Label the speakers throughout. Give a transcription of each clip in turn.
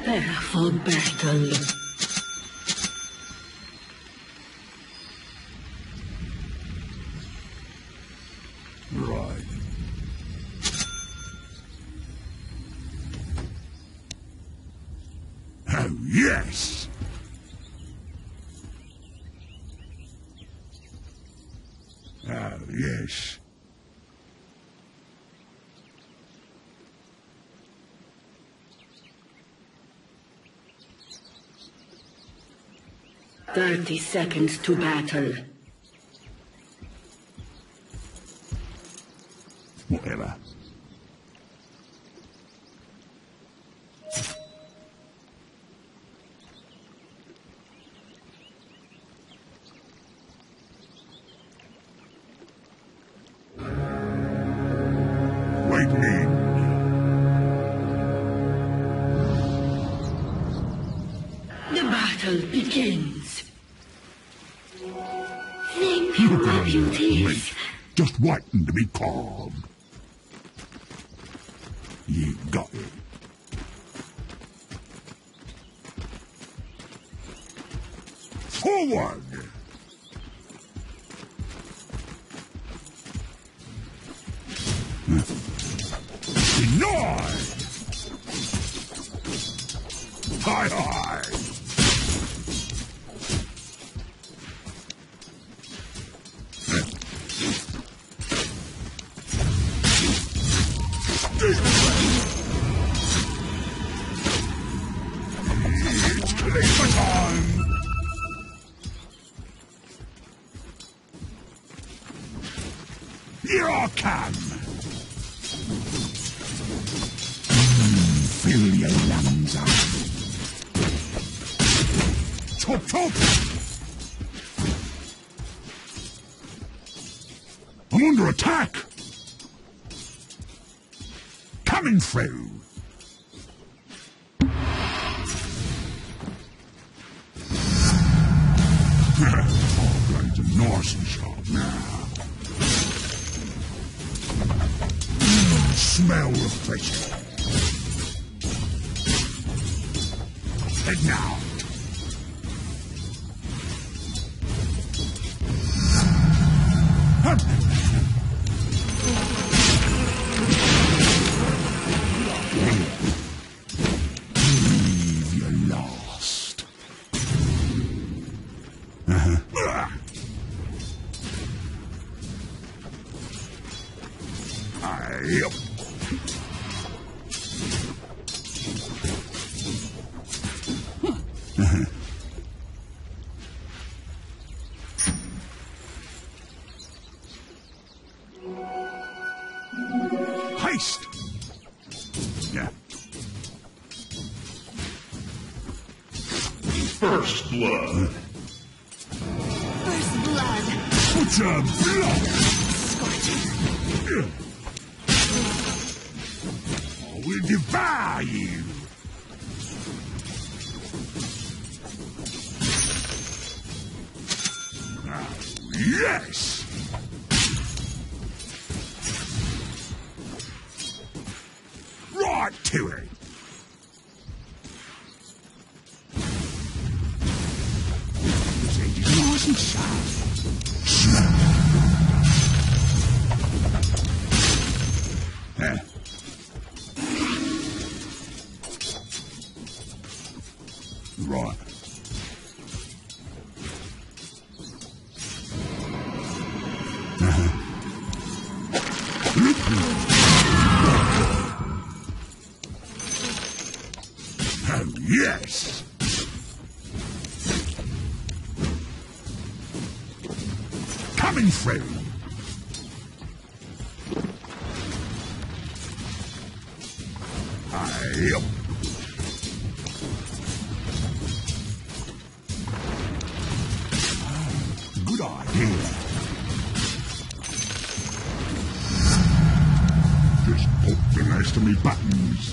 Speaker 1: Prepare for battle.
Speaker 2: Right. Oh, yes! Oh, yes.
Speaker 1: "30 seconds to battle."
Speaker 2: Whatever. Wait me.
Speaker 1: The battle begins. Think your beauties.
Speaker 2: Just waiting to be called. You got it. Forward! Denied! Hi, hi! It's Khalifa time! Here I come! Fill your lungs up. Chop, chop! I'm under attack! Coming through! All blades are nice and sharp now. Smell refreshing. Head now. Believe you're lost. Yep. Heist! Yeah.
Speaker 3: First blood.
Speaker 4: First blood.
Speaker 2: Butcher blood!
Speaker 4: Scorching.
Speaker 2: I will devour you! Oh, yes! Right to it! This ain't nice and soft. Smell. Right. Oh, yes! Coming through! Yep. Good idea. Just put the rest of me buttons.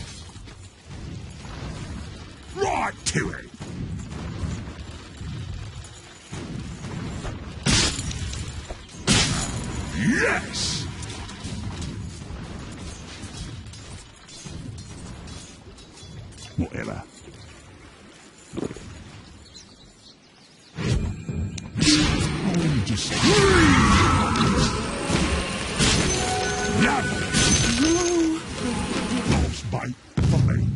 Speaker 2: Right to it. Yes! Whatever. Oh, just Love's bite for me.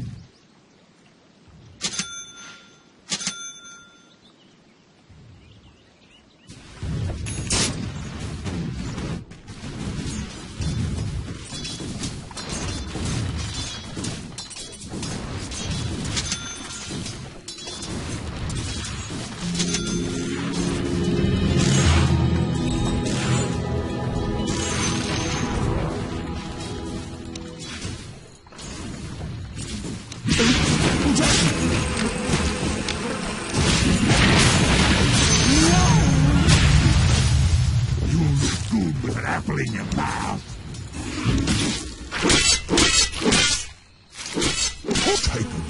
Speaker 2: Apple in your mouth. I'll take a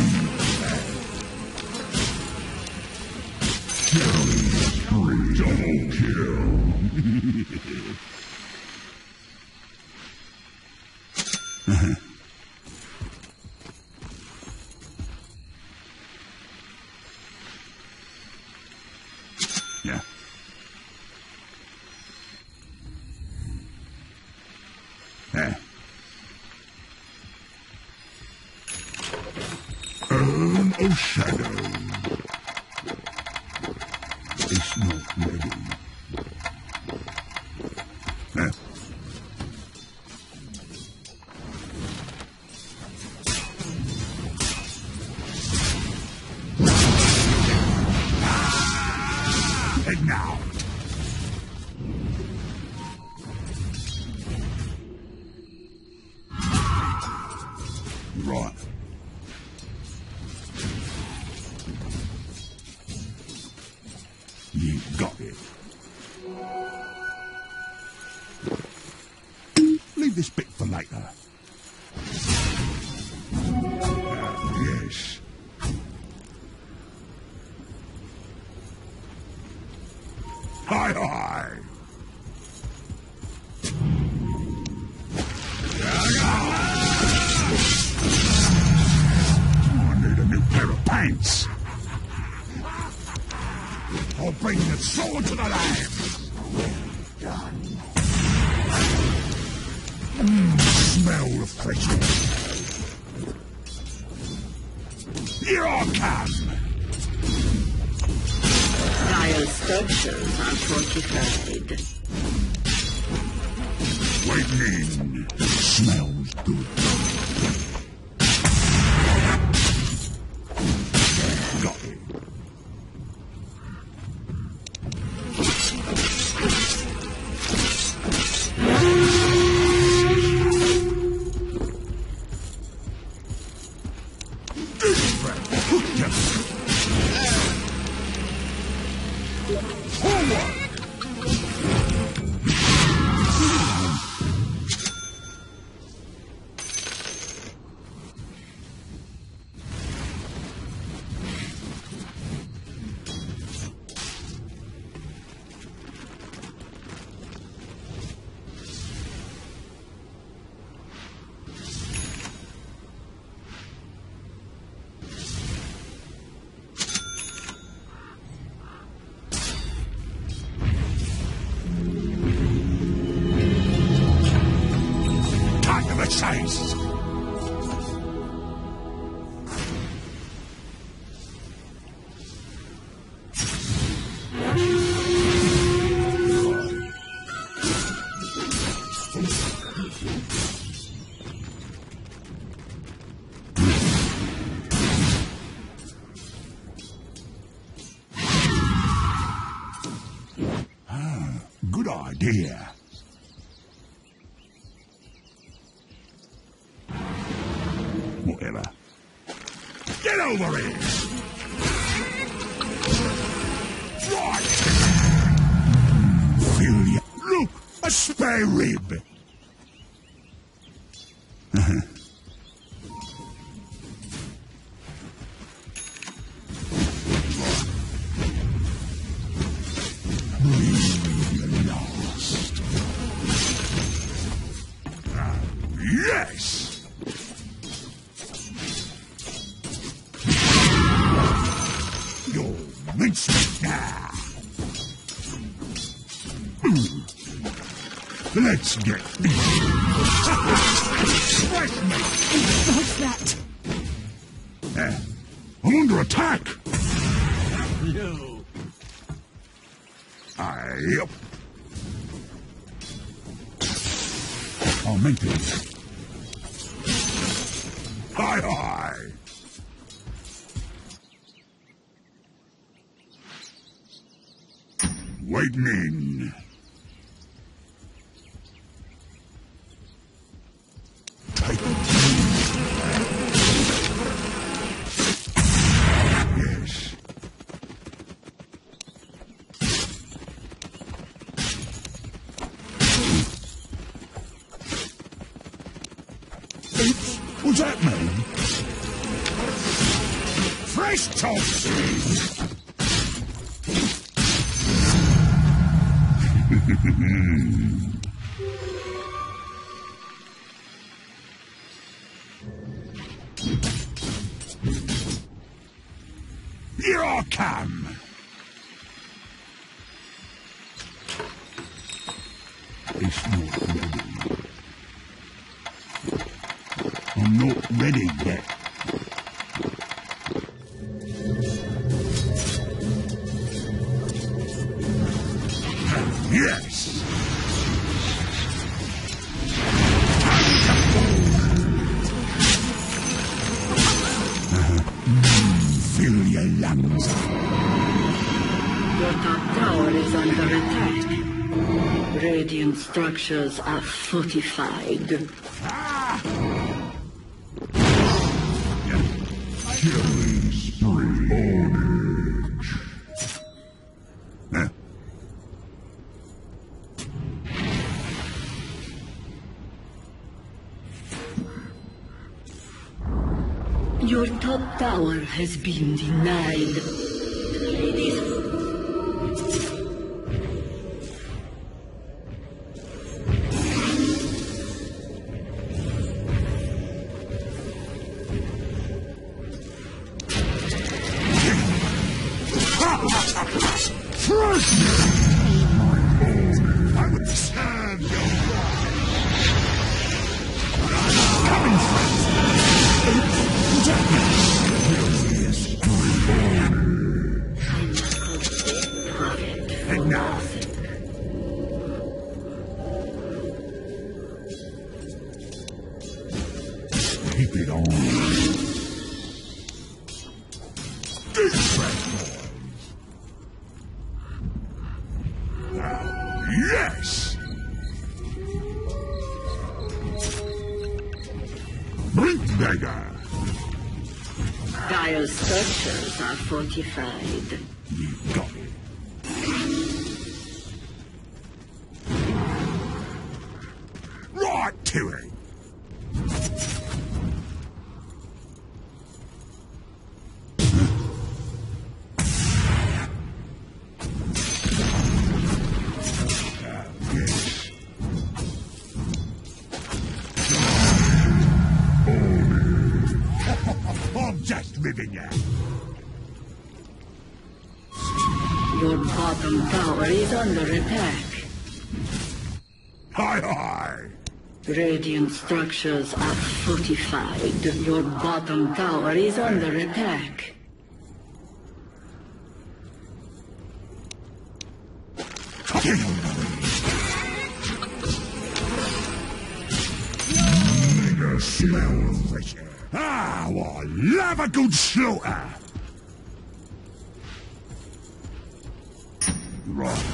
Speaker 2: deed. Double kill. Yeah. Earn a shadow. It's not ready. And now. Right. You got it. Leave this bit for later. Yes. Hi, hi. Pants. I'll bring the sword to the land. Smell the freshness. Here I come.
Speaker 1: Dire structures are fortified.
Speaker 2: Waiting. Smells good. Chase. Good idea. Whatever. Get over here! Right! Feel ya. Look! A spare rib! Yes! Let's get
Speaker 3: What's that?
Speaker 2: I'm under attack!
Speaker 4: No.
Speaker 2: Yep. I'll make it. Hi! Waiting in. Take it. Yes. What's that mean? Fresh toast! Here I come! It's not ready. I'm not ready yet. Yes! Fill your lungs up.
Speaker 1: Your top tower is under attack. Radiant structures are fortified.
Speaker 2: Killing spree.
Speaker 1: Your top tower has been denied. Ladies.
Speaker 2: I would serve your coming and now keep it on. Yes! Blink dagger!
Speaker 1: Dire structures are fortified.
Speaker 2: You got it. Right to it! Yes. I'm just ribbing ya.
Speaker 1: Your bottom tower is under attack.
Speaker 2: Hi!
Speaker 1: Radiant structures are fortified. Your bottom tower is under attack.
Speaker 2: Nigger smell fresh air. Ah, well, love a good slaughter. Right.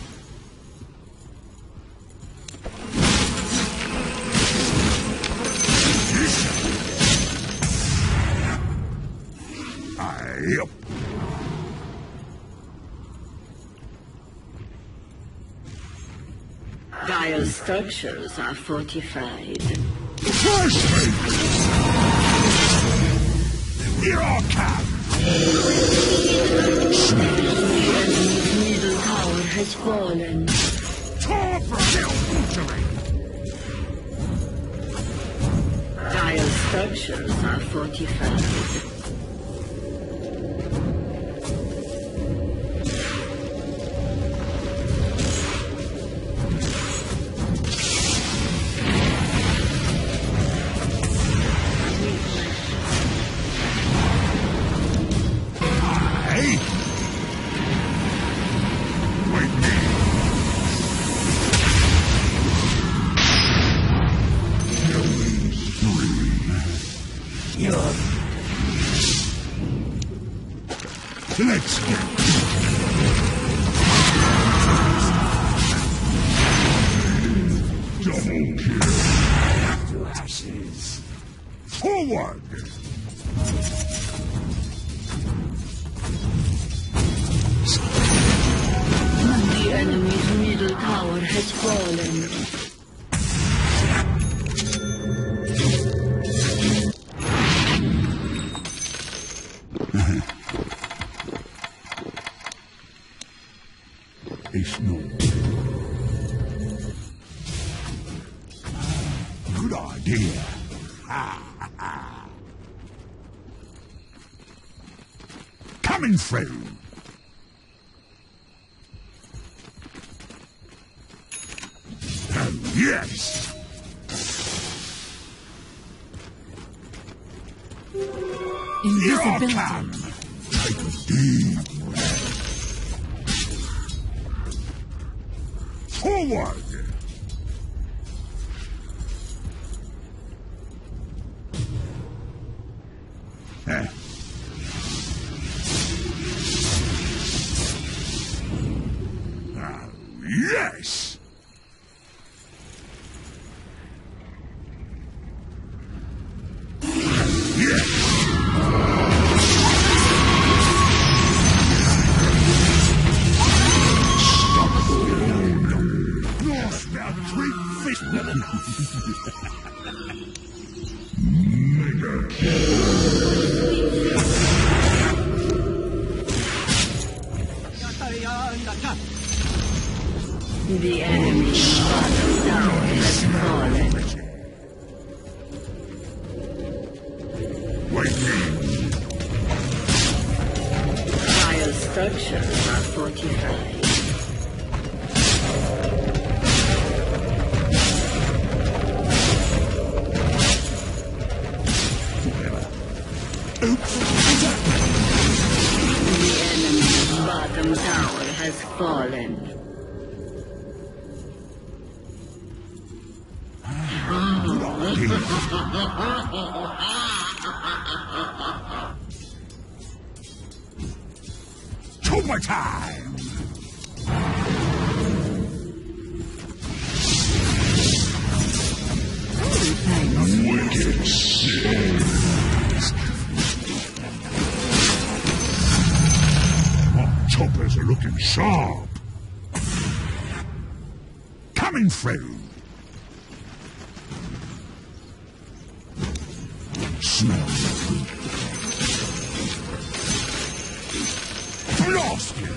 Speaker 2: Yep.
Speaker 1: Dire structures are fortified.
Speaker 2: First me! Here I come!
Speaker 1: Enemy's middle tower has fallen.
Speaker 2: Time for a little butchery!
Speaker 1: Dire structures are fortified.
Speaker 2: Let's go. Double kill. To ashes. Forward.
Speaker 1: The enemy's middle tower has fallen.
Speaker 2: It's no. Good idea. Coming through. Oh, yes. Here I
Speaker 3: Invisibility.
Speaker 2: come. Take a deep breath. Forward. Oh, yes.
Speaker 1: The enemy's bottom tower has fallen.
Speaker 2: Waiting.
Speaker 1: Fire structures are fortified. The enemy's bottom tower has fallen.
Speaker 2: Tuba time! Wicked sins! Our choppers are looking sharp! Coming through! Smell blast you!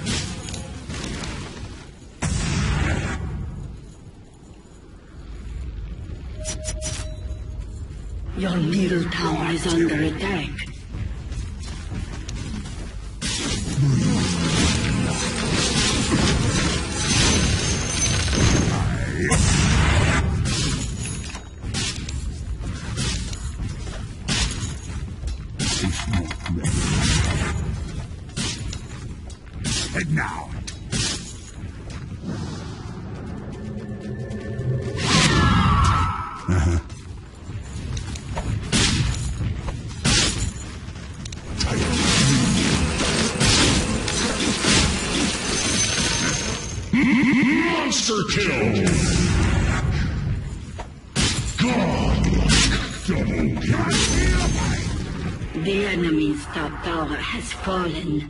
Speaker 1: Your middle tower is under attack.
Speaker 2: Head now. Monster kill! Godlike double kill!
Speaker 1: The enemy's top tower has fallen.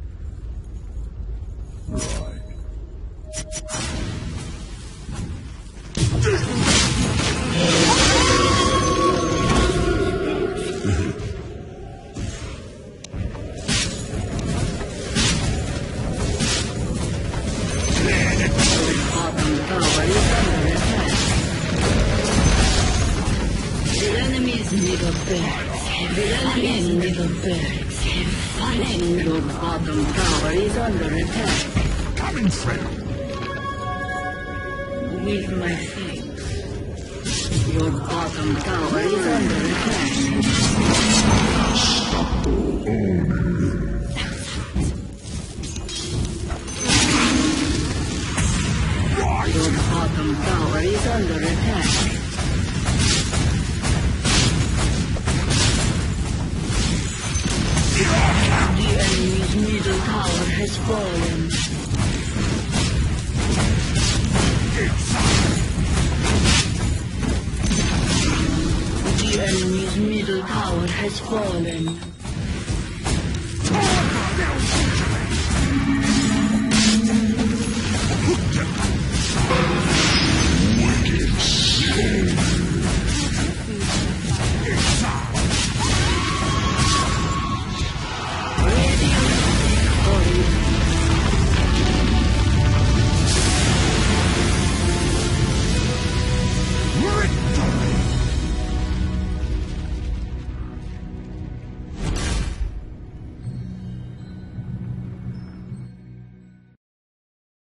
Speaker 1: Little birds have fallen. Your bottom tower is under attack.
Speaker 2: Coming through!
Speaker 1: With my thanks. Your bottom tower is under attack. Your bottom tower is under attack. The enemy's middle fallen. The enemy's middle tower has fallen.